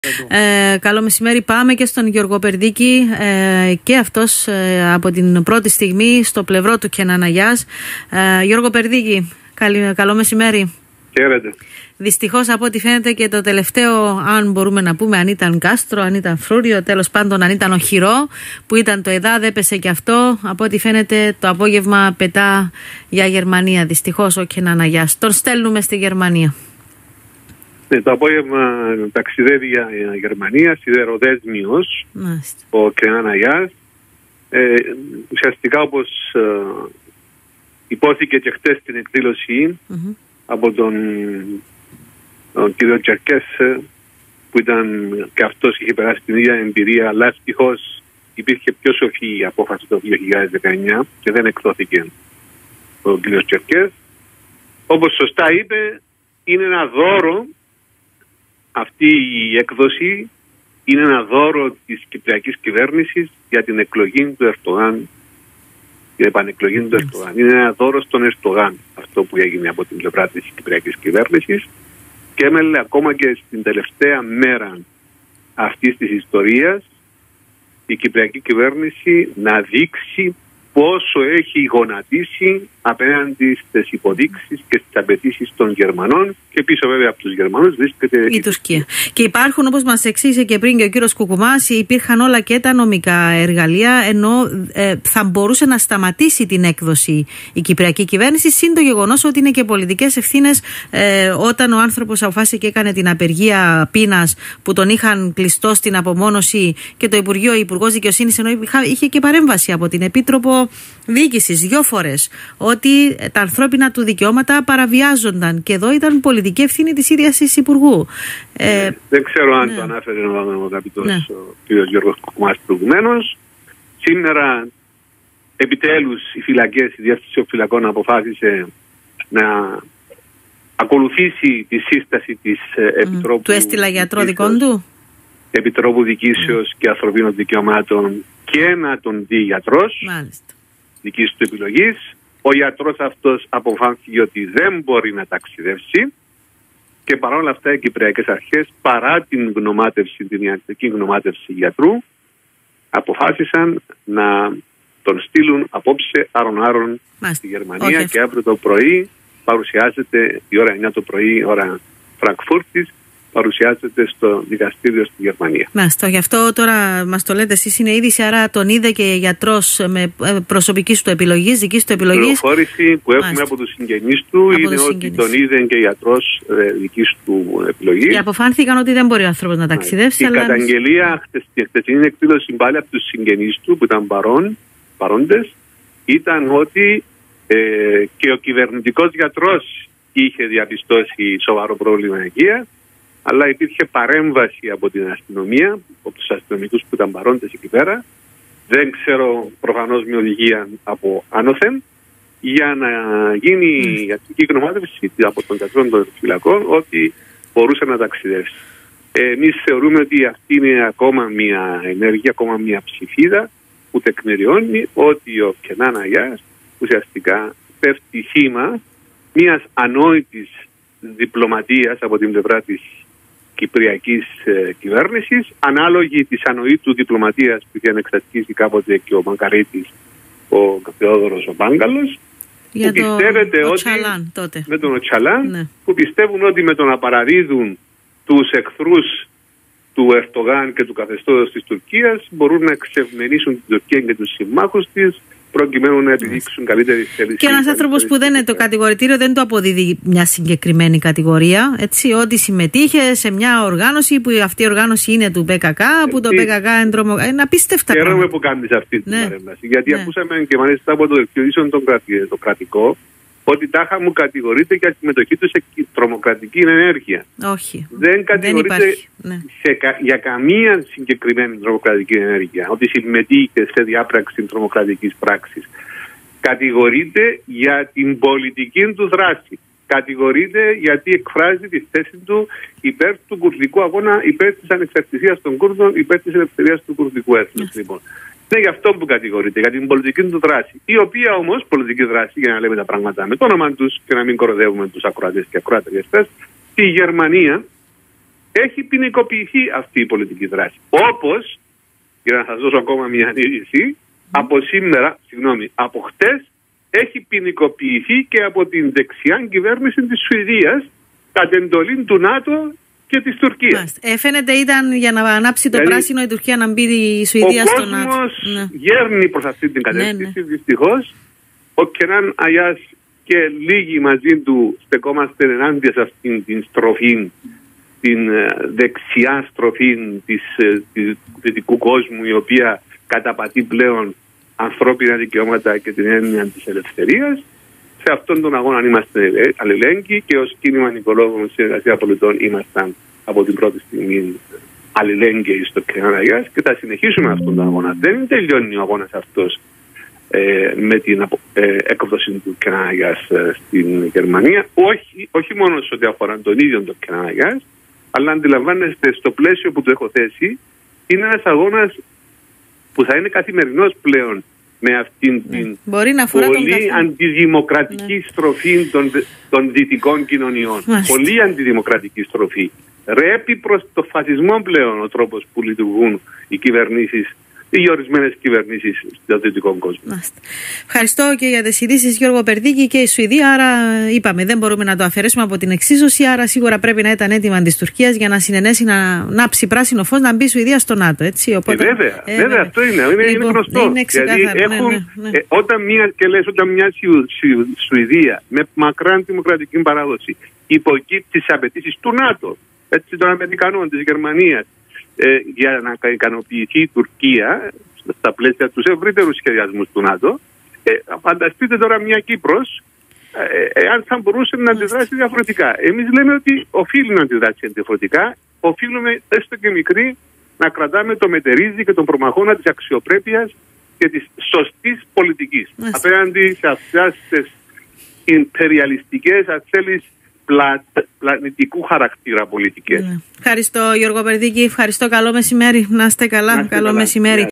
Καλό μεσημέρι. Πάμε και στον Γιώργο Περδίκη, και αυτός από την πρώτη στιγμή στο πλευρό του Κενάν Αγιάς. Γιώργο Περδίκη, καλό μεσημέρι. Χαίρετε. Δυστυχώς, από ό,τι φαίνεται, και το τελευταίο, αν μπορούμε να πούμε, αν ήταν κάστρο, αν ήταν φρούριο, τέλος πάντων αν ήταν οχυρό που ήταν το ΕΔΑΔ, έπεσε και αυτό. Από ό,τι φαίνεται το απόγευμα πετά για Γερμανία. Δυστυχώς ο Κενάν Αγιάς. Τον στέλνουμε στη Γερμανία. Το απόγευμα ταξιδεύει για Γερμανία, σιδεροδέσμιος ο Κενάν Αγιάς. Ουσιαστικά, όπως υπόθηκε και χτες στην εκδήλωση από τον κύριο Τσερκές, που ήταν και αυτός, είχε περάσει την ίδια εμπειρία, αλλά ευτυχώς υπήρχε πιο σοφή η απόφαση το 2019 και δεν εκδόθηκε ο κύριος Τσερκές. Όπως σωστά είπε, είναι ένα δώρο. Αυτή η έκδοση είναι ένα δώρο της κυπριακής κυβέρνησης για την εκλογή του Ερντογάν, την επανεκλογή του Ερντογάν. Είναι ένα δώρο στον Ερντογάν αυτό που έγινε από την πλευρά της κυπριακής κυβέρνησης, και έμελε ακόμα και στην τελευταία μέρα αυτής της ιστορίας η κυπριακή κυβέρνηση να δείξει πόσο έχει γονατίσει απέναντι στις υποδείξεις και στις απαιτήσεις των Γερμανών, και πίσω βέβαια από τους Γερμανούς βρίσκεται η Τουρκία. Και υπάρχουν, όπως μας εξήγησε και πριν και ο κύριος Κουκουμάς, υπήρχαν όλα και τα νομικά εργαλεία, ενώ θα μπορούσε να σταματήσει την έκδοση η κυπριακή κυβέρνηση, συν το γεγονός ότι είναι και πολιτικές ευθύνες, όταν ο άνθρωπος αποφάσισε και έκανε την απεργία πείνας που τον είχαν κλειστό στην απομόνωση, και το Υπουργός Δικαιοσύνης, ενώ είχε και παρέμβαση από την Επίτροπο Διοίκησης 2 φορές, ότι τα ανθρώπινα του δικαιώματα παραβιάζονταν, και εδώ ήταν πολιτική ευθύνη της ίδιας της Υπουργού. Δεν ξέρω αν το ανάφερε ο αγαπητός κ. Γιώργος Κουκουμάς προηγουμένως. Σήμερα επιτέλους οι φυλακές, η Διεύθυνση των Φυλακών αποφάσισε να ακολουθήσει τη σύσταση της Επιτρόπου. Του έστειλα γιατρό δικών του. Επιτρόπου Δικήσεως και Ανθρωπίνων Δικαιωμάτων, και να τον δει γιατρός δικής του επιλογής. Ο γιατρός αυτός αποφάνθηκε ότι δεν μπορεί να ταξιδεύσει, και παρόλα αυτά οι κυπριακές αρχές, παρά την γνωμάτευση, την ιατρική γνωμάτευση γιατρού, αποφάσισαν να τον στείλουν απόψε άρον-άρον στη Γερμανία, και αύριο το πρωί παρουσιάζεται, η ώρα 9 το πρωί, ώρα Φραγκφούρτης, παρουσιάζεται στο δικαστήριο στη Γερμανία. Γι' αυτό τώρα μας το λέτε εσείς, είναι είδηση, άρα τον είδε και γιατρός με προσωπικής του επιλογής, δικής του επιλογής. Η πληροφόρηση που έχουμε από τους συγγενείς του είναι ότι τον είδε και γιατρός δικής του επιλογής. Και αποφάνθηκαν ότι δεν μπορεί ο άνθρωπος να ταξιδεύσει. Η καταγγελία στη χθεσινή εκδήλωση πάλι από τους συγγενείς του που ήταν παρόντες ήταν ότι και ο κυβερνητικός γιατρός είχε διαπιστώσει σοβαρό πρόβλημα υγείας, αλλά υπήρχε παρέμβαση από την αστυνομία, από τους αστυνομικούς που ήταν παρόντες εκεί πέρα, δεν ξέρω, προφανώς με οδηγία από άνωθεν, για να γίνει η ιατρική γνωμάτευση από τον γιατρό των φυλακών ότι μπορούσε να ταξιδεύσει. Εμείς θεωρούμε ότι αυτή είναι ακόμα μια ενέργεια, ακόμα μια ψηφίδα που τεκμηριώνει ότι ο Κενάν Αγιάς ουσιαστικά πέφτει θύμα μιας ανόητης διπλωματίας από την πλευρά της κυπριακής κυβέρνησης, ανάλογη της ανοήτου διπλωματίας που είχε εξασκήσει κάποτε και ο Μακαρίτης, ο Θεόδωρος ο Μπάγκαλος, που πιστεύετε ότι με τον Οτσαλάν, που πιστεύουν ότι με το να παραδίδουν τους εχθρούς του Ερντογάν και του καθεστώτος της Τουρκίας μπορούν να εξευμενήσουν την Τουρκία και τους συμμάχους της, προκειμένου να επιδείξουν καλύτερη θέληση. Και ένας άνθρωπος που δεν είναι το κατηγορητήριο, δεν το αποδίδει μια συγκεκριμένη κατηγορία. Έτσι, ότι συμμετείχε σε μια οργάνωση που αυτή η οργάνωση είναι του ΠΚΚ, που το ΠΚΚ είναι απίστευτα. Χαίρομαι που κάνεις αυτή την παρέμβαση. Γιατί ακούσαμε και μάλιστα από το εκπληρώσεων το κρατικό, ότι τάχα μου κατηγορείται για τη συμμετοχή του σε τρομοκρατική ενέργεια. Όχι. Δεν κατηγορείται για καμία συγκεκριμένη τρομοκρατική ενέργεια, ότι συμμετείχε σε διάπραξη τρομοκρατικής πράξης. Κατηγορείται για την πολιτική του δράση. Κατηγορείται γιατί εκφράζει τη θέση του υπέρ του κουρδικού αγώνα, υπέρ της ανεξαρτησίας των Κούρδων, υπέρ της ελευθερίας του κουρδικού έθνους. Λοιπόν. Είναι για αυτό που κατηγορείται, για την πολιτική του δράση. Η οποία όμως πολιτική δράση, για να λέμε τα πράγματα με το όνομα τους και να μην κοροδεύουμε τους ακροατές και ακροατριές, στη Γερμανία έχει ποινικοποιηθεί αυτή η πολιτική δράση. Όπως, για να σας δώσω ακόμα μια αντίληψη, από χτες έχει ποινικοποιηθεί και από την δεξιά κυβέρνηση της Σουηδίας κατ' εντολή του ΝΑΤΟ και της Τουρκίας. Φαίνεται ήταν για να ανάψει το πράσινο η Τουρκία να μπει η Σουηδία στο ΝΑΤΟ. Ο κόσμος γέρνει προς αυτή την κατεύθυνση, δυστυχώς. Ο Κενάν Αγιάς και λίγοι μαζί του στεκόμαστε ενάντια σε αυτήν την στροφή, την δεξιά στροφή του δυτικού κόσμου, η οποία καταπατεί πλέον ανθρώπινα δικαιώματα και την έννοια της ελευθερίας. Σε αυτόν τον αγώνα είμαστε αλληλέγγυοι και ως κίνημα Νικολόγων Συνεργασία Πολιτών ήμασταν από την πρώτη στιγμή αλληλέγγυοι στο Κενάν Αγιάς και θα συνεχίσουμε αυτόν τον αγώνα. Δεν τελειώνει ο αγώνας αυτός με την έκδοση του Κενάν Αγιάς στην Γερμανία, όχι μόνο σε ό,τι αφορά τον ίδιο τον Κενάν Αγιάς, αλλά αντιλαμβάνεστε στο πλαίσιο που το έχω θέσει, είναι ένας αγώνας που θα είναι καθημερινός πλέον με αυτήν την πολύ αντιδημοκρατική στροφή των δυτικών κοινωνιών. Πολύ αντιδημοκρατική στροφή. Ρέπει προς το φασισμό πλέον ο τρόπος που λειτουργούν οι κυβερνήσεις ή ορισμένες κυβερνήσεις στον δυτικό κόσμο. Ευχαριστώ και για τις ειδήσεις, Γιώργο Περδίκη. Και η Σουηδία, άρα είπαμε, δεν μπορούμε να το αφαιρέσουμε από την εξίσωση. Άρα σίγουρα πρέπει να ήταν έτοιμα της Τουρκίας για να συνενέσει, να ανάψει πράσινο φως, να μπει η Σουηδία στο ΝΑΤΟ. Έτσι, οπότε, βέβαια, αυτό είναι. Είναι γνωστό. Είναι γιατί όταν μια Σουηδία με μακρά δημοκρατική παράδοση υποκύπτει τις απαιτήσεις του ΝΑΤΟ, των Αμερικανών, της Γερμανίας, για να ικανοποιηθεί η Τουρκία στα πλαίσια του ευρύτερου σχεδιασμού του ΝΑΤΟ, φανταστείτε τώρα μια Κύπρος εάν θα μπορούσε να αντιδράσει διαφορετικά. Εμείς λέμε ότι οφείλει να αντιδράσει διαφορετικά, οφείλουμε έστω και μικρή να κρατάμε το μετερίζει και τον προμαχώνα της αξιοπρέπειας και της σωστής πολιτικής απέναντι σε αυτές τις ιμπεριαλιστικές, αν θέλεις, πλανητικού χαρακτήρα πολιτικές. Ευχαριστώ, Γιώργο Περδίκη. Ευχαριστώ. Καλό μεσημέρι. Να είστε καλά. Καλό μεσημέρι.